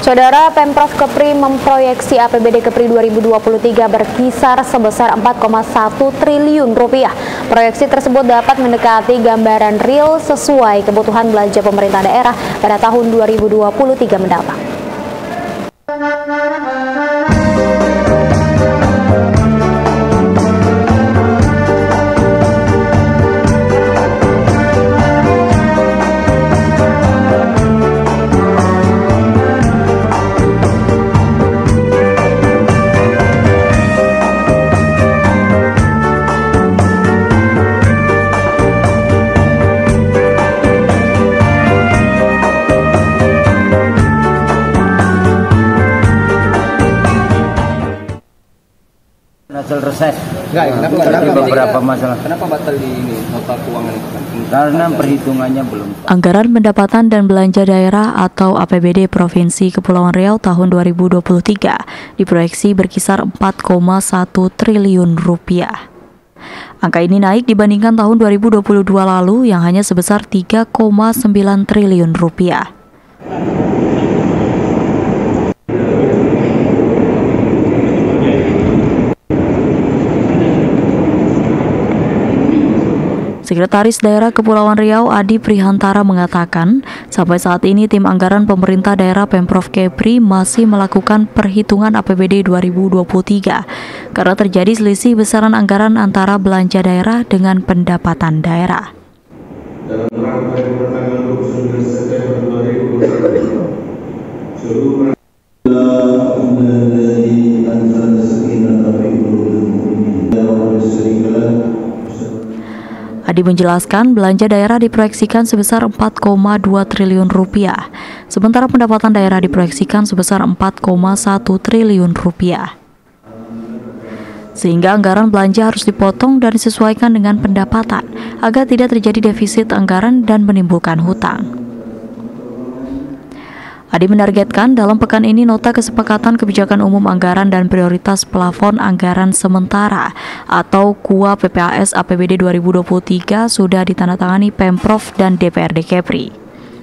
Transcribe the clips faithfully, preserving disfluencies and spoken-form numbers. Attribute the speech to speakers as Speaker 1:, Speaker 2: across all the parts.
Speaker 1: Saudara, Pemprov Kepri memproyeksi A P B D Kepri dua ribu dua puluh tiga berkisar sebesar empat koma satu triliun rupiah. Proyeksi tersebut dapat mendekati gambaran real sesuai kebutuhan belanja pemerintah daerah pada tahun dua ribu dua puluh tiga mendatang.
Speaker 2: Hasil reses
Speaker 3: enggak, ya, kenapa,
Speaker 2: kenapa,
Speaker 3: kenapa,
Speaker 2: beberapa masalah.
Speaker 3: Kenapa batal di ini nota keuangan itu?
Speaker 2: Karena perhitungannya belum.
Speaker 4: Anggaran pendapatan dan belanja daerah atau A P B D Provinsi Kepulauan Riau tahun dua ribu dua puluh tiga diproyeksi berkisar empat koma satu triliun rupiah. Angka ini naik dibandingkan tahun dua ribu dua puluh dua lalu yang hanya sebesar tiga koma sembilan triliun rupiah. Sekretaris Daerah Kepulauan Riau Adi Prihantara mengatakan, sampai saat ini tim anggaran pemerintah daerah Pemprov Kepri masih melakukan perhitungan A P B D dua ribu dua puluh tiga karena terjadi selisih besaran anggaran antara belanja daerah dengan pendapatan daerah.
Speaker 5: Dalam rangka pertanggal dua puluh sembilan September dua ribu dua puluh tiga, seluruh
Speaker 4: Adi menjelaskan belanja daerah diproyeksikan sebesar empat koma dua triliun rupiah, sementara pendapatan daerah diproyeksikan sebesar empat koma satu triliun rupiah. Sehingga anggaran belanja harus dipotong dan disesuaikan dengan pendapatan agar tidak terjadi defisit anggaran dan menimbulkan hutang. Adi menargetkan dalam pekan ini nota kesepakatan kebijakan umum anggaran dan prioritas plafon anggaran sementara atau K U A P P A S A P B D dua ribu dua puluh tiga sudah ditandatangani Pemprov dan D P R D Kepri.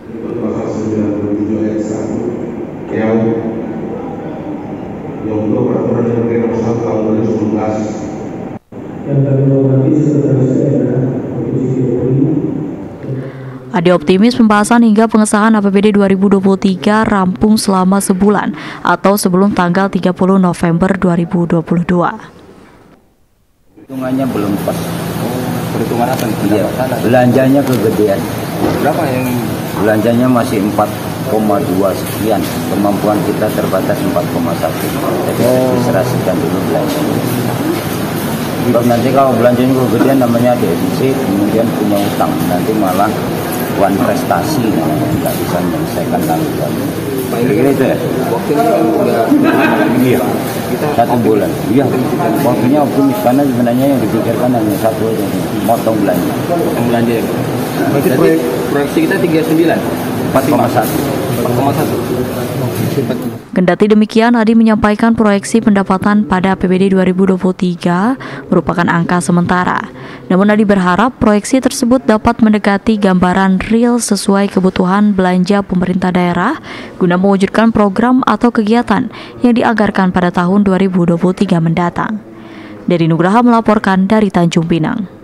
Speaker 4: Adi optimis pembahasan hingga pengesahan A P B D dua ribu dua puluh tiga rampung selama sebulan atau sebelum tanggal tiga puluh November dua ribu dua puluh dua.
Speaker 2: Perhitungannya belum pas.
Speaker 3: Oh, perhitungan apa?
Speaker 2: Iya, belanjanya kegedean.
Speaker 3: Berapa yang
Speaker 2: belanjanya masih empat koma dua sekian, kemampuan kita terbatas empat koma satu. Jadi oh. diserasikan dulu belanjanya. Sebab nanti kalau belanjanya kegedean namanya defisit, kemudian punya utang, nanti malah wan prestasi namanya, nggak bisa menyelesaikan tanggungan. Kira-kira itu ya?
Speaker 3: Waktunya udah
Speaker 2: iya, satu bulan. Iya, waktunya optimis karena sebenarnya yang dipikirkan hanya satu aja, motong belanja.
Speaker 3: Motong belanja ya? Berarti proyek, proyeksi kita tiga puluh sembilan?
Speaker 2: empat koma satu.
Speaker 3: empat koma satu.
Speaker 4: Kendati demikian, Adi menyampaikan proyeksi pendapatan pada A P B D dua ribu dua puluh tiga merupakan angka sementara. Namun Adi berharap proyeksi tersebut dapat mendekati gambaran real sesuai kebutuhan belanja pemerintah daerah guna mewujudkan program atau kegiatan yang dianggarkan pada tahun dua ribu dua puluh tiga mendatang. Dari Nugraha melaporkan dari Tanjung Pinang.